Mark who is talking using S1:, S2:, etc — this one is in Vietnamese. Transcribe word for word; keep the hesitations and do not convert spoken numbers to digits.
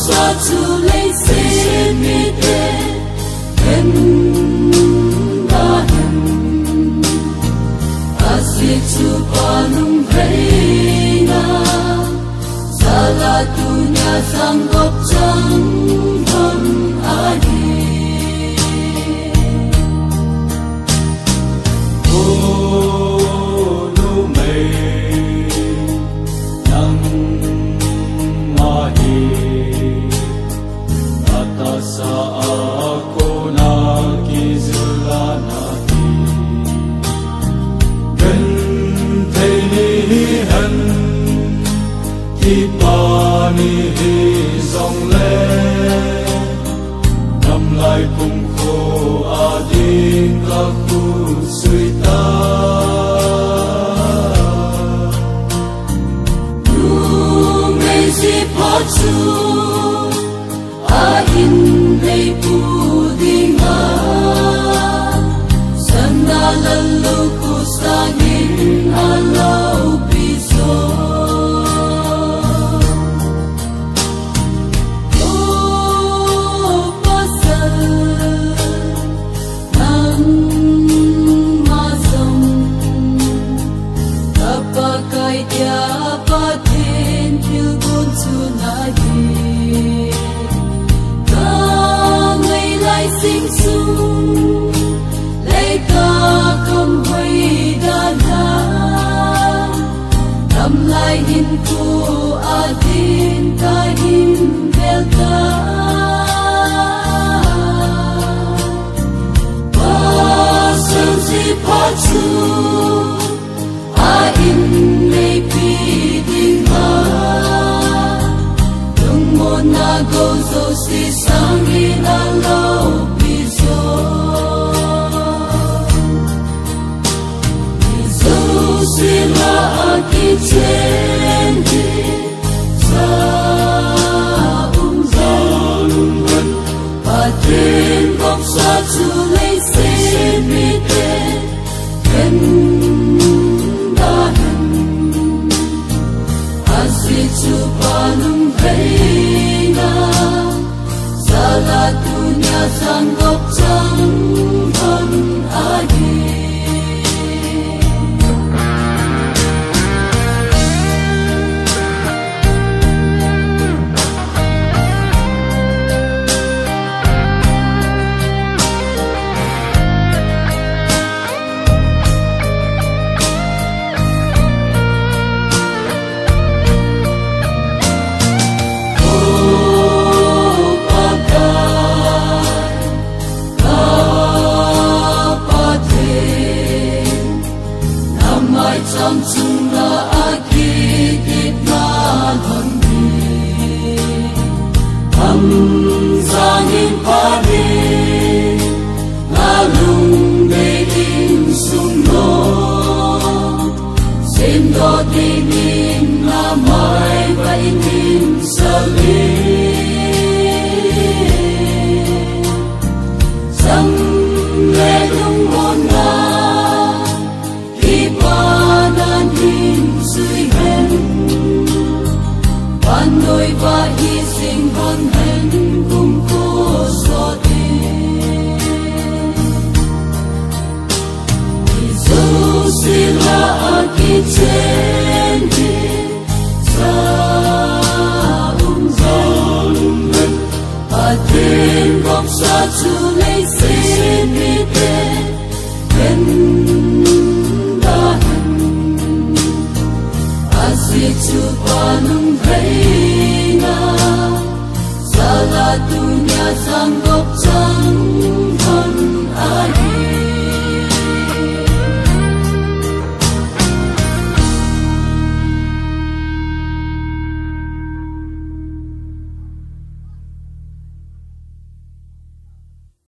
S1: sa chu lấy xin mi te hen da hen asi chu panung rei na sala dunya sang gop chang hon adi
S2: Pani hi dòng lê năm lai cùng khô adin ka khu suy ta
S1: nu mei si pa chu a in lei pu ding a sanda lalu ku sangin a lau pi so sing sung lấy ca không huy đa la làm lại hin cu adin ta hin delta ba sung si pa chu a in lei pi ding ma tung mo na go so si sang in a low sila aki chendi sa um zalun patin gop sa chu lei sin mi te hen da hen asi chu panum rei na sala dunya sang gop chang hon adi trong chung là aki kit na hon đi thầm giang in pa đi na lung để in sung no xin do tin in na mai và in in sa li sang lệ lung hồn na đôi và hy sinh hon hen cùng cô so tin Giêsu sila aki chendi sa um zalum hen patin gop sa chu lei sin mi te hen da hen asi chu panum rei na sala dunya sang